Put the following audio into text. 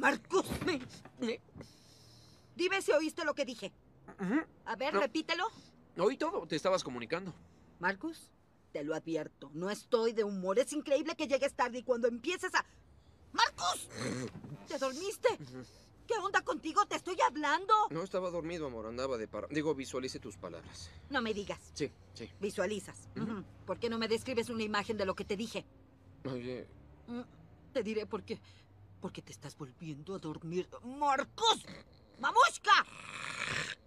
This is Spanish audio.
Marcus, dime si oíste lo que dije. A ver, No. repítelo. Oí todo, te estabas comunicando. Marcus, te lo advierto, no estoy de humor. Es increíble que llegues tarde y cuando empieces a... ¡Marcus! ¿Te dormiste? ¿Qué onda contigo? ¡Te estoy hablando! No estaba dormido, amor, andaba de Digo, visualice tus palabras. No me digas. Sí, sí. Visualizas. ¿Por qué no me describes una imagen de lo que te dije? Oye, Te diré por qué. Porque te estás volviendo a dormir. ¡Marcus! ¡Mamushka!